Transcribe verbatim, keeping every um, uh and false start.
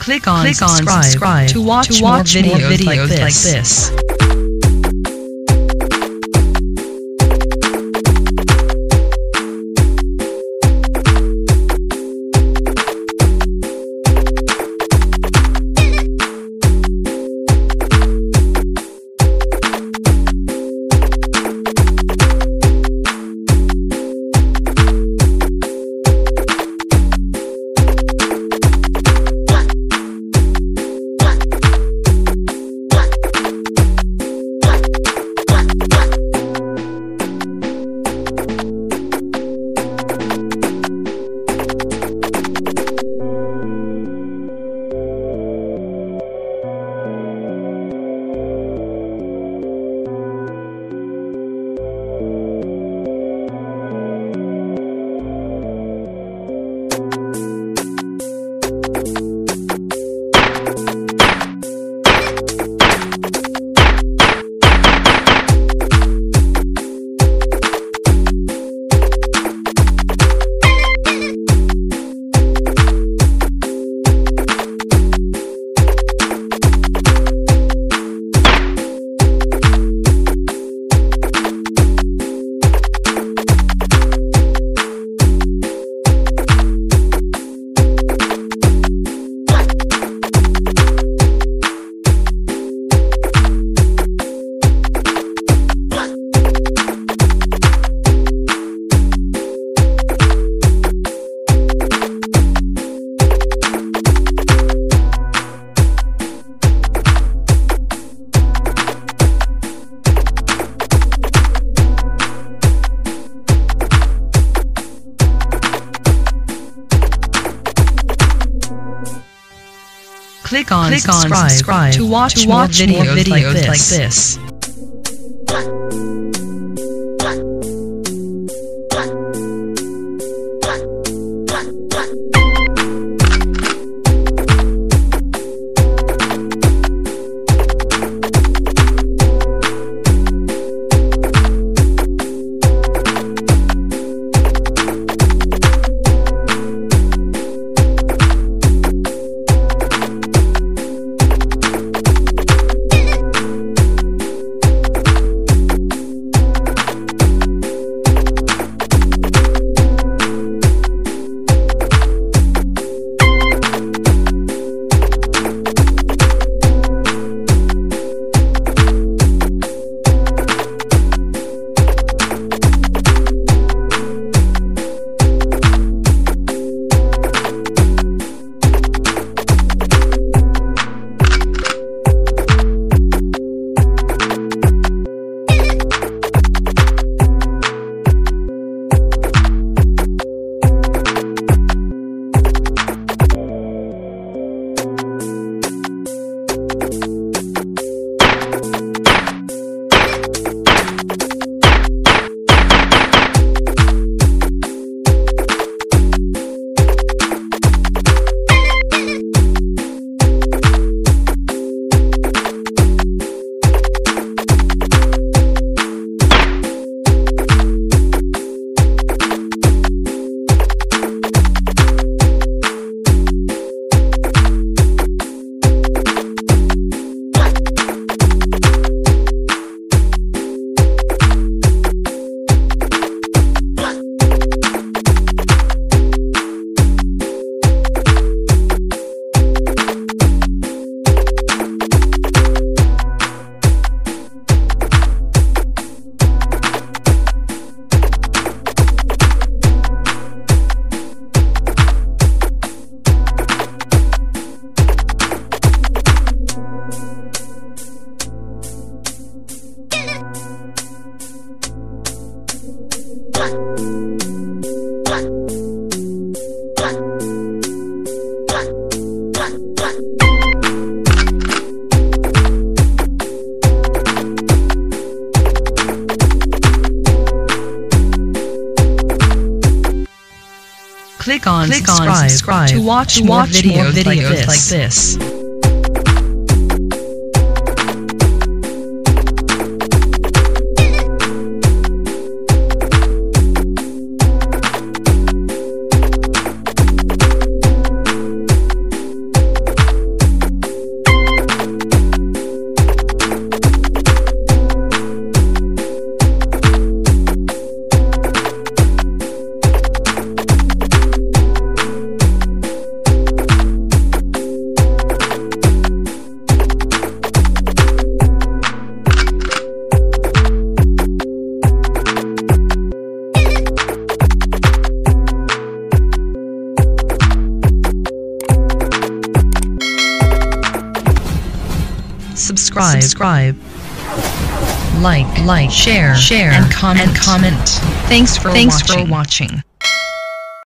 Click on, Click on subscribe, subscribe to watch, to more watch videos, more videos like this. like this. Click on, Click on subscribe, subscribe to watch, to more watch videos, more videos like like this. this. Click on, Click subscribe, on subscribe to watch, to more watch videos, more videos like this. like this. subscribe, subscribe. Like, like, share, share, and comment, and comment. Thanks for Thanks watching. for watching.